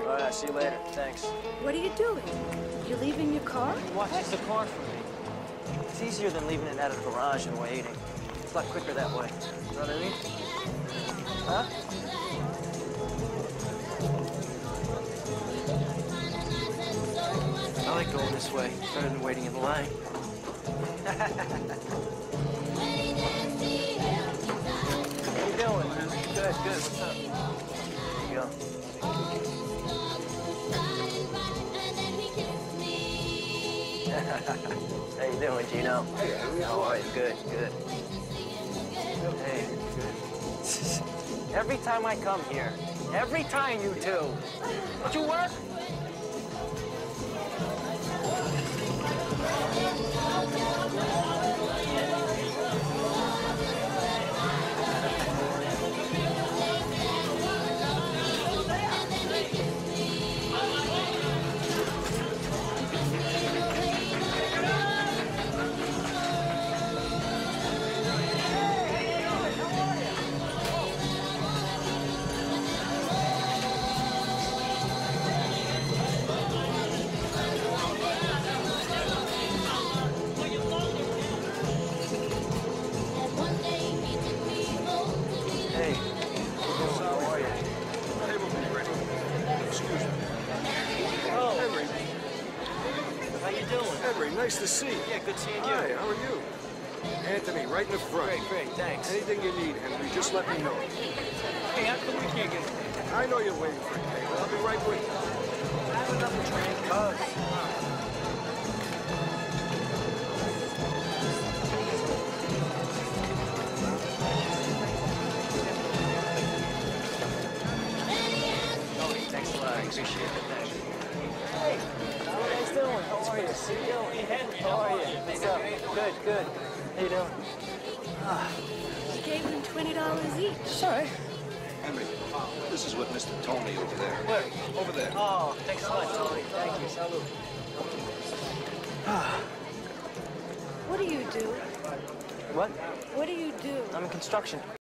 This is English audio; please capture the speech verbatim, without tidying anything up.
later. All right, see you later. Thanks. What are you doing? You leaving your car? Watch the car for me. It's easier than leaving it at a garage and waiting. It's a lot quicker that way. You know what I mean? Huh? I like going this way, better than waiting in line. How you doing? Good, good. What's up? Here you go. How you doing, Gino? Hey, how are you? Good, good. Hey, good. Every time I come here, every time you two, don't you work? Nice to see you. Yeah, good seeing you. Hi, how are you? Anthony, right in the front. Great, great, thanks. Anything you need, Henry, just let me know. Hey, how come we can't get... I know you're waiting for a table. I'll be right with you. I have enough train cars. Oh, thanks a lot. I appreciate it. Thanks. Hey, how are you guys doing? How are you? See you. Hey, Henry, how are you? What's up? Good, good. How you doing? Ah. You gave them twenty dollars each. Sorry. Henry, this is what Mister Tony over there. Where? Over there. Oh, thanks a lot, Tony. Thank you. Salute. What do you do? What? What do you do? I'm in construction.